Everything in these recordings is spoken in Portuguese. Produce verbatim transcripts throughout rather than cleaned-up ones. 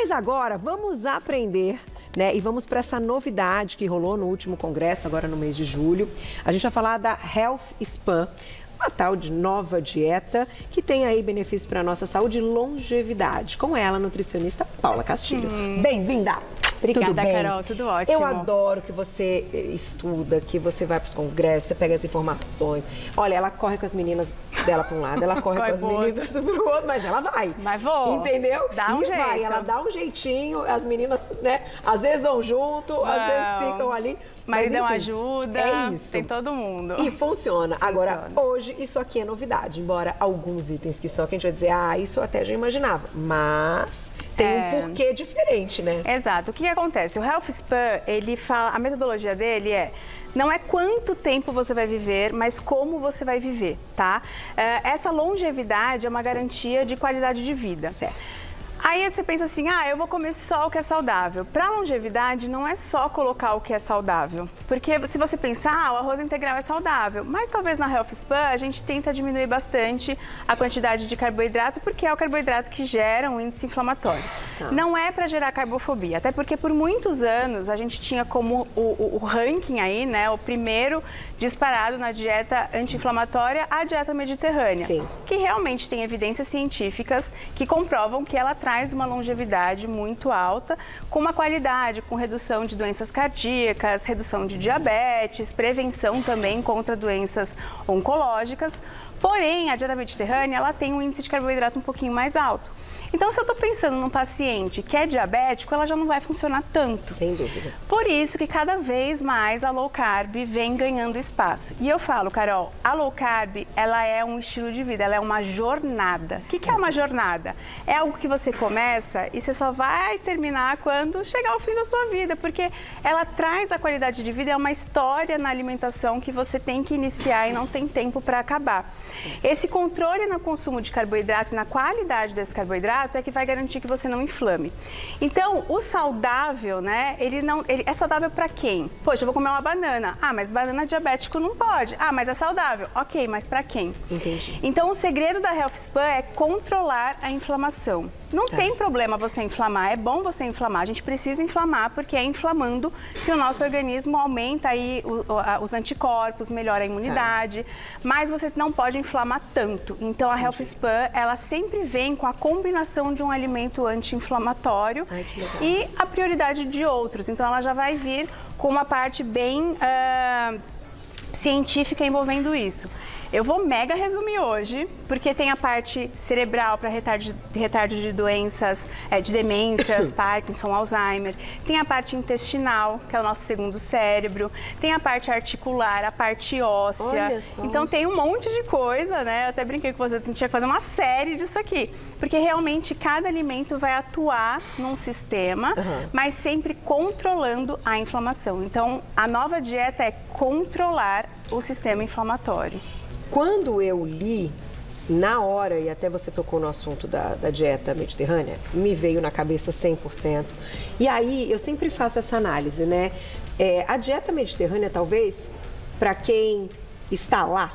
Mas agora vamos aprender, né? E vamos para essa novidade que rolou no último congresso, agora no mês de julho. A gente vai falar da Health Span, uma tal de nova dieta que tem aí benefícios para a nossa saúde e longevidade. Com ela, a nutricionista Paula Castilho. Hum. Bem-vinda! Obrigada, tudo bem? Carol, tudo ótimo. Eu adoro que você estuda, que você vai para os congressos, você pega as informações. Olha, ela corre com as meninas dela para um lado, ela corre, corre com as meninas para o outro, mas ela vai. Mas vou. Entendeu? Dá um e jeito. Vai, ela dá um jeitinho, as meninas, né? Às vezes vão junto, Não. às vezes ficam ali. Maridão ajuda, é isso. Tem todo mundo. E funciona. Agora, funciona. hoje, isso aqui é novidade. Embora alguns itens que estão aqui, a gente vai dizer, ah, isso eu até já imaginava. Mas tem é... um porquê diferente, né? Exato. O que, que acontece? O Health Span, ele fala, a metodologia dele é, não é quanto tempo você vai viver, mas como você vai viver, tá? Essa longevidade é uma garantia de qualidade de vida. Certo. Aí você pensa assim, ah, eu vou comer só o que é saudável. Para longevidade, não é só colocar o que é saudável. Porque se você pensar, ah, o arroz integral é saudável, mas talvez na Health Span a gente tenta diminuir bastante a quantidade de carboidrato, porque é o carboidrato que gera um índice inflamatório. Tá. Não é para gerar carbofobia, até porque por muitos anos a gente tinha como o, o, o ranking aí, né, o primeiro disparado na dieta anti-inflamatória, a dieta mediterrânea. Sim. Que realmente tem evidências científicas que comprovam que ela traz uma longevidade muito alta, com uma qualidade, com redução de doenças cardíacas, redução de diabetes, prevenção também contra doenças oncológicas. Porém, a dieta mediterrânea, ela tem um índice de carboidrato um pouquinho mais alto. Então, se eu estou pensando num paciente que é diabético, ela já não vai funcionar tanto. Sem dúvida. Por isso que cada vez mais a low carb vem ganhando espaço. E eu falo, Carol, a low carb, ela é um estilo de vida, ela é uma jornada. O que, que é uma jornada? É algo que você começa e você só vai terminar quando chegar ao fim da sua vida, porque ela traz a qualidade de vida, é uma história na alimentação que você tem que iniciar e não tem tempo para acabar. Esse controle no consumo de carboidrato e na qualidade desse carboidrato é que vai garantir que você não inflame. Então, o saudável, né, ele não, ele é saudável para quem? Poxa, eu vou comer uma banana. Ah, mas banana diabético não pode. Ah, mas é saudável. Ok, mas para quem? Entendi. Então, o segredo da Health Span é controlar a inflamação. Não tá. tem problema você inflamar, é bom você inflamar. A gente precisa inflamar porque é inflamando que o nosso organismo aumenta aí os anticorpos, melhora a imunidade, tá. mas você não pode inflamar tanto. Então, a Health Span, ela sempre vem com a combinação de um alimento anti-inflamatório e a prioridade de outros. Então, ela já vai vir com uma parte bem uh, científica envolvendo isso. Eu vou mega resumir hoje, porque tem a parte cerebral para retardo, retardo de doenças, é, de demências, Parkinson, Alzheimer. Tem a parte intestinal, que é o nosso segundo cérebro. Tem a parte articular, a parte óssea. Olha só. Então tem um monte de coisa, né? Eu até brinquei com você, tinha que fazer uma série disso aqui. Porque realmente cada alimento vai atuar num sistema, uhum. mas sempre controlando a inflamação. Então a nova dieta é controlar o sistema inflamatório. Quando eu li, na hora, e até você tocou no assunto da, da dieta mediterrânea, me veio na cabeça cem por cento. E aí, eu sempre faço essa análise, né? É, a dieta mediterrânea, talvez, para quem está lá,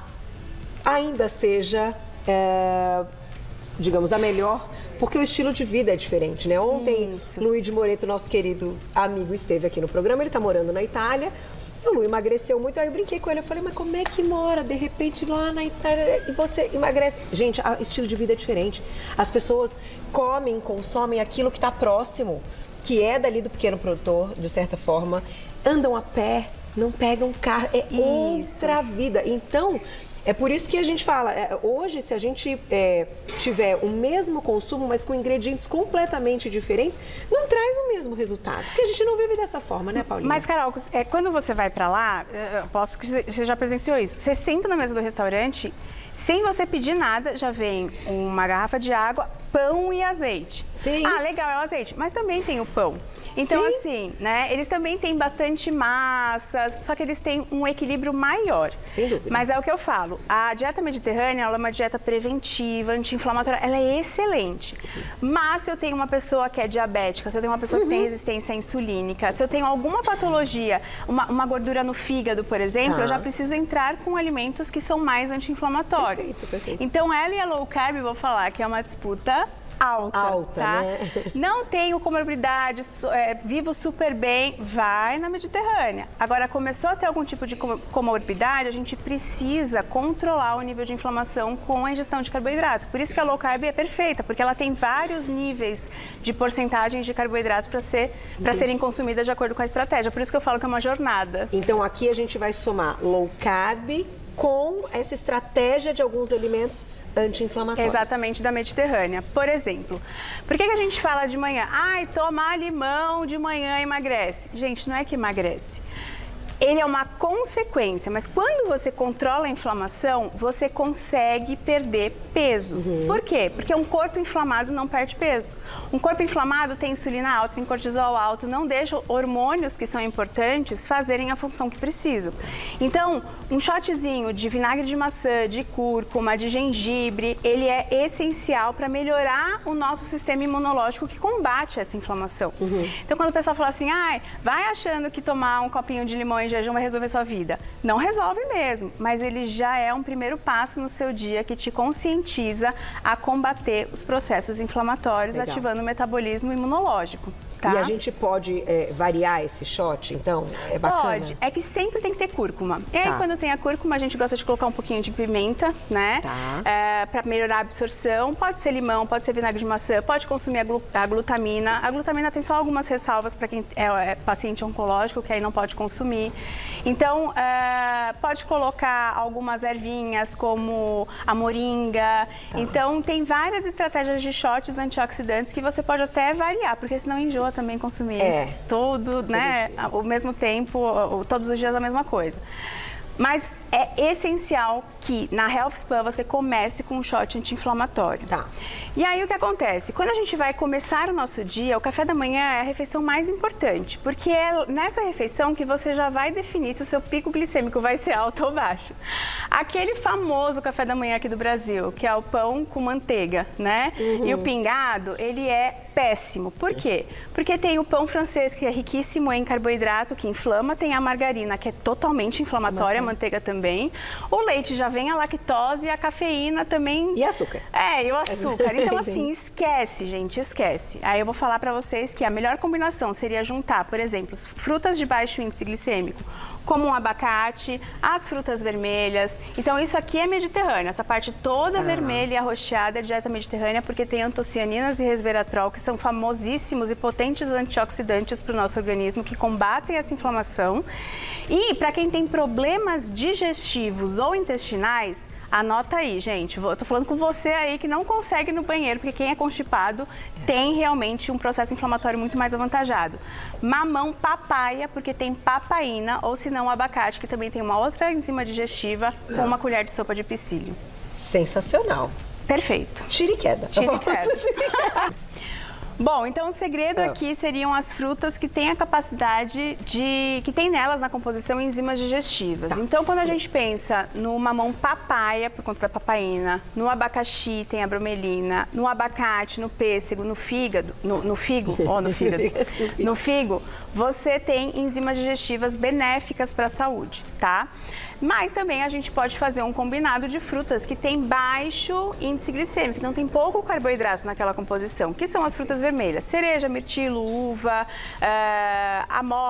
ainda seja, é, digamos, a melhor, porque o estilo de vida é diferente, né? Ontem, Isso. Luiz de Moreto, nosso querido amigo, esteve aqui no programa, ele está morando na Itália. O Lu emagreceu muito, aí eu brinquei com ele, eu falei, mas como é que mora, de repente, lá na Itália, e você emagrece? Gente, o estilo de vida é diferente. As pessoas comem, consomem aquilo que está próximo, que é dali do pequeno produtor, de certa forma, andam a pé, não pegam carro, é Isso. outra vida. Então, é por isso que a gente fala, é, hoje, se a gente é, tiver o mesmo consumo, mas com ingredientes completamente diferentes, não traz o mesmo resultado. Porque a gente não vive dessa forma, né, Paulinha? Mas, Carol, é, quando você vai pra lá, eu posso que você já presenciou isso, você senta na mesa do restaurante, sem você pedir nada, já vem uma garrafa de água, pão e azeite. Sim. Ah, legal, é o azeite, mas também tem o pão. Então, Sim. assim, né, eles também têm bastante massas, só que eles têm um equilíbrio maior. Sem dúvida. Mas é o que eu falo, a dieta mediterrânea, ela é uma dieta preventiva, anti-inflamatória, ela é excelente. Mas se eu tenho uma pessoa que é diabética, se eu tenho uma pessoa uhum. que tem resistência insulínica, se eu tenho alguma patologia, uma, uma gordura no fígado, por exemplo, tá. eu já preciso entrar com alimentos que são mais anti-inflamatórios. Perfeito, perfeito. Então, ela e a low carb, vou falar que é uma disputa alta, alta, tá? Né? Não tenho comorbidade, é, vivo super bem, vai na Mediterrânea. Agora, começou a ter algum tipo de comorbidade, a gente precisa controlar o nível de inflamação com a ingestão de carboidrato. Por isso que a low carb é perfeita, porque ela tem vários níveis de porcentagens de carboidrato para ser, para serem consumidas de acordo com a estratégia. Por isso que eu falo que é uma jornada. Então, aqui a gente vai somar low carb com essa estratégia de alguns alimentos anti-inflamatórios. Exatamente, da Mediterrânea. Por exemplo, por que, que a gente fala de manhã? Ai, tomar limão de manhã emagrece. Gente, não é que emagrece. Ele é uma consequência, mas quando você controla a inflamação, você consegue perder peso. Uhum. Por quê? Porque um corpo inflamado não perde peso. Um corpo inflamado tem insulina alta, tem cortisol alto, não deixa hormônios que são importantes fazerem a função que precisam. Então, um shotzinho de vinagre de maçã, de cúrcuma, de gengibre, ele é essencial para melhorar o nosso sistema imunológico que combate essa inflamação. Uhum. Então, quando o pessoal fala assim, ai, vai achando que tomar um copinho de limão em jejum vai resolver sua vida. Não resolve mesmo, mas ele já é um primeiro passo no seu dia que te conscientiza a combater os processos inflamatórios, Legal. Ativando o metabolismo imunológico. Tá? E a gente pode é, variar esse shot, então? É bacana? Pode. É que sempre tem que ter cúrcuma. E aí, tá. quando tem a cúrcuma, a gente gosta de colocar um pouquinho de pimenta, né? Tá. É, para melhorar a absorção. Pode ser limão, pode ser vinagre de maçã, pode consumir a, glu a glutamina. A glutamina tem só algumas ressalvas para quem é, é paciente oncológico, que aí não pode consumir. Então, é, pode colocar algumas ervinhas, como a moringa. Tá. Então, tem várias estratégias de shots antioxidantes que você pode até variar, porque senão enjoa também consumir é. tudo, né, ao mesmo tempo, todos os dias a mesma coisa. Mas é essencial que na Health Span você comece com um shot anti-inflamatório. Tá. E aí o que acontece? Quando a gente vai começar o nosso dia, o café da manhã é a refeição mais importante, porque é nessa refeição que você já vai definir se o seu pico glicêmico vai ser alto ou baixo. Aquele famoso café da manhã aqui do Brasil, que é o pão com manteiga, né? Uhum. E o pingado, ele é péssimo. Por quê? Porque tem o pão francês, que é riquíssimo em carboidrato, que inflama, tem a margarina, que é totalmente inflamatória, a manteiga também. O leite já vem a lactose e a cafeína também. E açúcar. É, e o açúcar. Então, assim, esquece, gente, esquece. Aí eu vou falar pra vocês que a melhor combinação seria juntar, por exemplo, frutas de baixo índice glicêmico, como um abacate, as frutas vermelhas. Então, isso aqui é mediterrâneo. Essa parte toda ah. vermelha e arroxeada é dieta mediterrânea, porque tem antocianinas e resveratrol, que são famosíssimos e potentes antioxidantes para o nosso organismo, que combatem essa inflamação. E para quem tem problemas digestivos ou intestinais, anota aí, gente. Eu tô falando com você aí que não consegue ir no banheiro, porque quem é constipado tem realmente um processo inflamatório muito mais avantajado. Mamão papaya, porque tem papaína, ou se não, abacate, que também tem uma outra enzima digestiva, não. com uma colher de sopa de psyllium. Sensacional. Perfeito. Tira e queda. Tira e queda. Bom, então o segredo ah. aqui seriam as frutas que têm a capacidade de... que tem nelas na composição enzimas digestivas. Tá. Então, quando a gente pensa no mamão papaya, por conta da papaína, no abacaxi tem a bromelina, no abacate, no pêssego, no fígado, no, no figo, ó, oh, no fígado, no figo, você tem enzimas digestivas benéficas para a saúde, tá? Mas também a gente pode fazer um combinado de frutas que tem baixo índice glicêmico, então tem pouco carboidrato naquela composição, que são as frutas vermelhas. Cereja, mirtilo, uva, uh,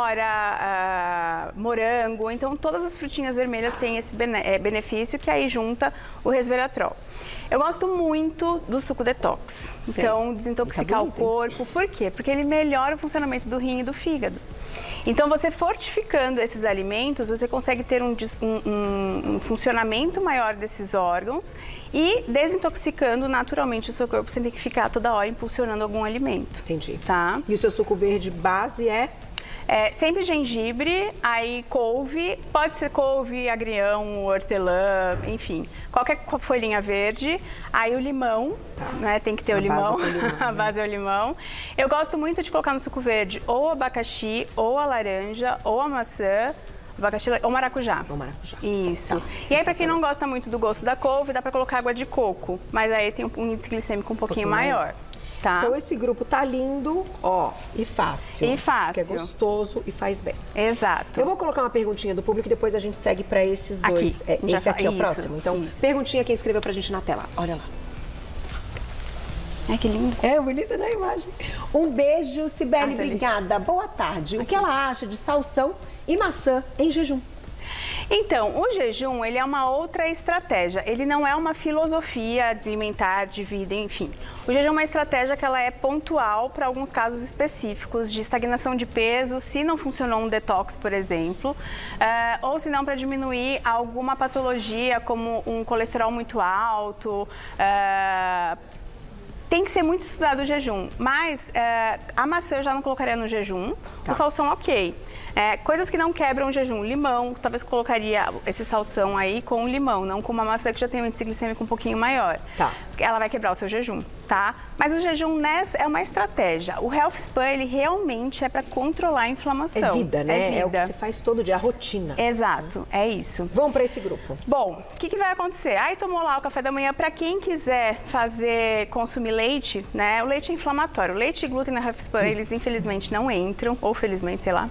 amora, uh, morango. Então todas as frutinhas vermelhas têm esse benefício que aí junta o resveratrol. Eu gosto muito do suco detox, então desintoxicar tá o corpo. Por quê? Porque ele melhora o funcionamento do rim e do fígado. Então, você fortificando esses alimentos, você consegue ter um, um, um funcionamento maior desses órgãos e desintoxicando naturalmente o seu corpo sem ter que ficar toda hora impulsionando algum alimento. Entendi. Tá? E o seu suco verde base é? É, sempre gengibre, aí couve, pode ser couve, agrião, hortelã, enfim, qualquer folhinha verde. Aí o limão, tá. né, tem que ter a o limão, base limão a base é o limão. Eu gosto muito de colocar no suco verde ou abacaxi, ou a laranja, ou a maçã, abacaxi ou maracujá. Ou maracujá. Isso. Tá. E aí, pra quem não gosta muito do gosto da couve, dá pra colocar água de coco, mas aí tem um índice glicêmico um pouquinho, um pouquinho maior. maior. Tá. Então esse grupo tá lindo, ó, e fácil. E fácil. Que é gostoso e faz bem. Exato. Eu vou colocar uma perguntinha do público e depois a gente segue para esses dois. Aqui. É, esse aqui é o isso, próximo. Então, isso. perguntinha quem escreveu pra gente na tela. Olha lá. Ai, que lindo. É bonita na imagem. Um beijo, Cibele, Ah, tá obrigada. Boa tarde. O que ela acha de salsão e maçã em jejum? Então, o jejum, ele é uma outra estratégia. Ele não é uma filosofia alimentar, de vida, enfim. O jejum é uma estratégia que ela é pontual para alguns casos específicos de estagnação de peso, se não funcionou um detox, por exemplo, uh, ou se não para diminuir alguma patologia, como um colesterol muito alto. Uh, Tem que ser muito estudado o jejum, mas é, a maçã eu já não colocaria no jejum, tá. O salsão ok. É, coisas que não quebram o jejum, limão, talvez colocaria esse salsão aí com limão, não com uma maçã que já tem um índice glicêmico um pouquinho maior. Tá. Ela vai quebrar o seu jejum, tá? Mas o jejum nessa é uma estratégia. O Health Span, ele realmente é para controlar a inflamação. É vida, né? É vida. É o que você faz todo dia, a rotina. Exato, é isso. Vamos para esse grupo. Bom, o que, que vai acontecer? Aí tomou lá o café da manhã, para quem quiser fazer, consumir leite, né? O leite é inflamatório. O leite e glúten na Health Span, eles infelizmente não entram, ou felizmente, sei lá.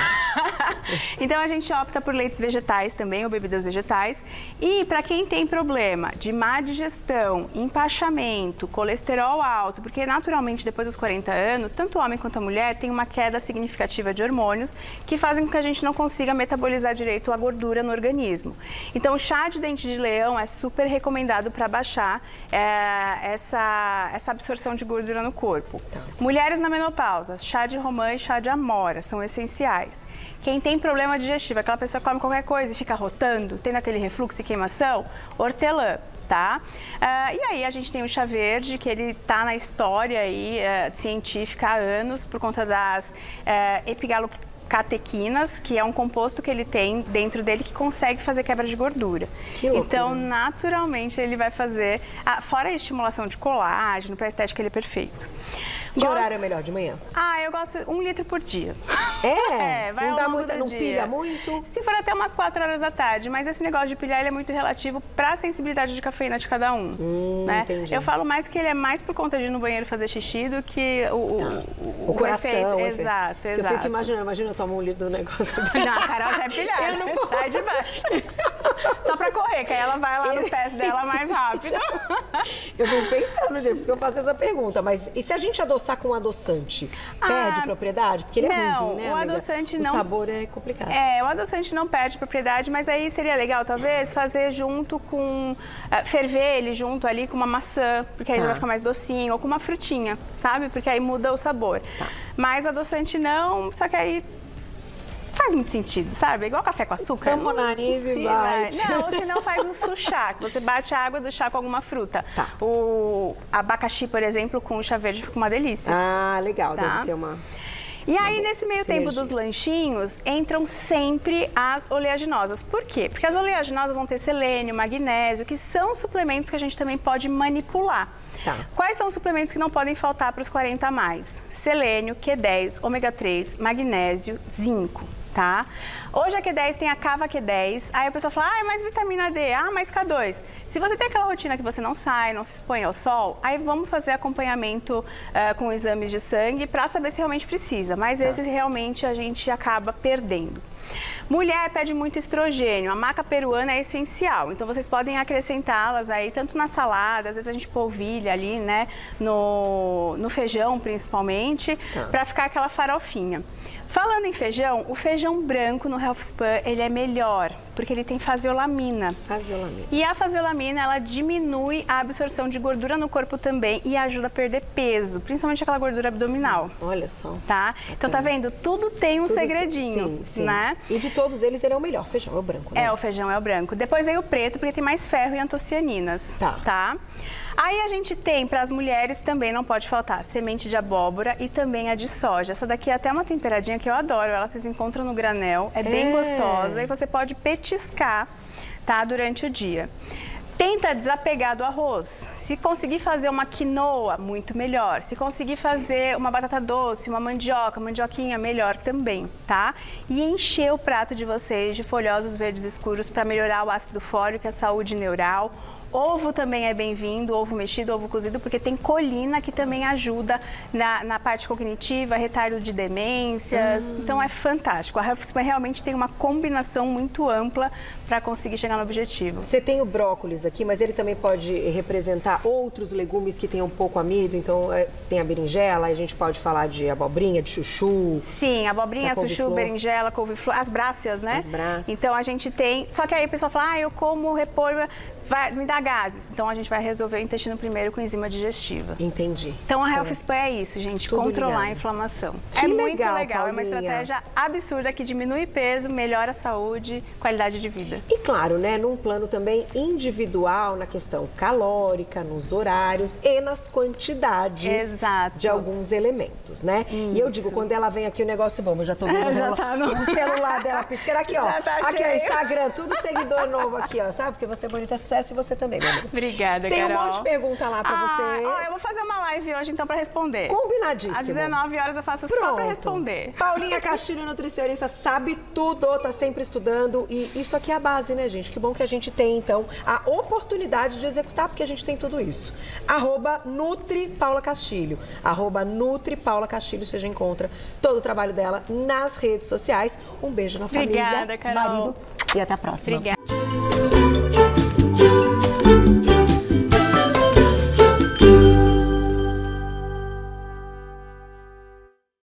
Então a gente opta por leites vegetais também, ou bebidas vegetais. E para quem tem problema de má digestão, empachamento, colesterol alto, porque naturalmente depois dos quarenta anos, tanto o homem quanto a mulher tem uma queda significativa de hormônios que fazem com que a gente não consiga metabolizar direito a gordura no organismo. Então o chá de dente de leão é super recomendado para baixar é, essa, essa absorção de gordura no corpo. Tá. Mulheres na menopausa, chá de romã e chá de amora são essenciais. Quem tem problema digestivo, aquela pessoa que come qualquer coisa e fica rotando, tendo aquele refluxo e queimação, hortelã. Tá? Uh, e aí a gente tem o chá verde, que ele está na história aí, uh, científica há anos, por conta das uh, epigalocatequinas, que é um composto que ele tem dentro dele que consegue fazer quebra de gordura. Que então, naturalmente, ele vai fazer, uh, fora a estimulação de colágeno, para a estética ele é perfeito. Que gosto... horário é melhor, de manhã? Ah, eu gosto um litro por dia. É? É, vai não ao dá longo muita, do não dia. pilha muito? Se for até umas quatro horas da tarde, mas esse negócio de pilhar ele é muito relativo para a sensibilidade de cafeína de cada um. Hum, né? Entendi. Eu falo mais que ele é mais por conta de ir no banheiro fazer xixi do que o, tá. o, o, o coração. Efeito. O exato, efeito. exato. Eu fico imaginando, imagina eu tomo um litro do negócio. Não, a Carol já é pilhada. Eu não posso. Sai de baixo. Só para correr, que aí ela vai lá no pés dela mais rápido. Eu fico pensando, gente, por isso que eu faço essa pergunta. Mas e se a gente adoçar com um adoçante? Ah, perde propriedade? Porque ele é não, ruimzinho, né, o amiga? adoçante o não... O sabor é complicado. É, o adoçante não perde propriedade, mas aí seria legal, talvez, fazer junto com... Uh, ferver ele junto ali com uma maçã, porque aí tá. já vai ficar mais docinho, ou com uma frutinha, sabe? Porque aí muda o sabor. Tá. Mas adoçante não, só que aí... faz muito sentido, sabe? É igual café com açúcar. Tampa o nariz e vai. Não, ou se não faz um suchá, que você bate a água do chá com alguma fruta. Tá. O abacaxi, por exemplo, com o chá verde fica uma delícia. Ah, legal, tá? Deve ter uma... E aí, nesse meio tempo dos lanchinhos, entram sempre as oleaginosas. Por quê? Porque as oleaginosas vão ter selênio, magnésio, que são suplementos que a gente também pode manipular. Tá. Quais são os suplementos que não podem faltar para os quarenta a mais? Selênio, Q dez, ômega três, magnésio, zinco. Tá? Hoje a Q dez tem a Cava Q dez, aí a pessoa fala, ah, mais vitamina D, ah, mais K dois. Se você tem aquela rotina que você não sai, não se expõe ao sol, aí vamos fazer acompanhamento uh, com exames de sangue para saber se realmente precisa, mas tá. esses realmente a gente acaba perdendo. Mulher perde muito estrogênio, a maca peruana é essencial, então vocês podem acrescentá-las aí, tanto na salada, às vezes a gente polvilha ali, né, no, no feijão principalmente, tá. para ficar aquela farofinha. Falando em feijão, o feijão branco no Health Span, ele é melhor, porque ele tem faseolamina. Faseolamina. E a faseolamina, ela diminui a absorção de gordura no corpo também e ajuda a perder peso, principalmente aquela gordura abdominal. Olha só. Tá? Então, tá vendo? Tudo tem um Tudo segredinho, sim, sim. né? E de todos eles, ele é o melhor. O feijão é o branco, né? É, o feijão é o branco. Depois vem o preto, porque tem mais ferro e antocianinas. Tá. Tá? Aí a gente tem, para as mulheres também não pode faltar, semente de abóbora e também a de soja. Essa daqui é até uma temperadinha que eu adoro, ela vocês encontram no granel, é bem é. gostosa e você pode petiscar, tá, durante o dia. Tenta desapegar do arroz. Se conseguir fazer uma quinoa, muito melhor. Se conseguir fazer uma batata doce, uma mandioca, mandioquinha, melhor também, tá? E encher o prato de vocês de folhosos verdes escuros para melhorar o ácido fólico e a saúde neural. Ovo também é bem-vindo, ovo mexido, ovo cozido, porque tem colina que também ajuda na, na parte cognitiva, retardo de demências. Hum. Então é fantástico. A HealthSpan realmente tem uma combinação muito ampla para conseguir chegar no objetivo. Você tem o brócolis aqui, mas ele também pode representar outros legumes que tenham pouco amido. Então tem a berinjela, a gente pode falar de abobrinha, de chuchu. Sim, abobrinha, chuchu, berinjela, couve-flor, as brássias, né? As brássias. Então a gente tem... Só que aí o pessoal fala, ah, eu como repolho, vai me dar gases. Então a gente vai resolver o intestino primeiro com enzima digestiva. Entendi. Então a HealthSpan é isso, gente, Tudo controlar ligado. a inflamação. Que é legal, muito legal, Paulinha. É uma estratégia absurda que diminui peso, melhora a saúde, qualidade de vida. E claro, né, num plano também individual, na questão calórica, nos horários e nas quantidades Exato. de alguns elementos, né? Isso. E eu digo, quando ela vem aqui, o negócio bom, eu já tô vendo É, já o, tá no... o celular dela piscando aqui, ó. Já tá aqui, cheio. ó, Instagram, tudo seguidor novo aqui, ó, sabe? Porque você é bonita, é sucesso e você também, meu amor. Obrigada, Tem Carol. um monte de pergunta lá pra ah, você. Ó, eu vou fazer uma live hoje, então, pra responder. Combinadíssimo. Às dezenove horas eu faço Pronto. só pra responder. Paulinha Castilho, nutricionista, sabe tudo, tá sempre estudando e isso aqui é a base, né, gente? Que bom que a gente tem, então, a oportunidade de executar, porque a gente tem tudo isso. Arroba Nutri Paula Castilho. Arroba Nutri Paula Castilho, você já encontra todo o trabalho dela nas redes sociais. Um beijo na família, Obrigada, Carol. marido e até a próxima. Obrigada.